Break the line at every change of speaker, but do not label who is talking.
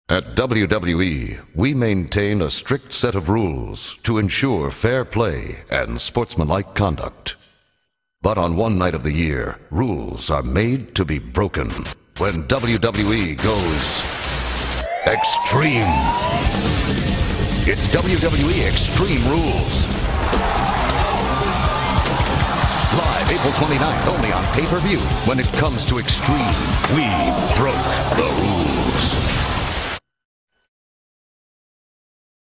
At WWE, we maintain a strict set of rules to ensure fair play and sportsmanlike conduct. But on one night of the year, rules are made to be broken. When WWE goes extreme. It's WWE Extreme Rules. Live April 29th, only on pay-per-view. When it comes to extreme, we broke the rules.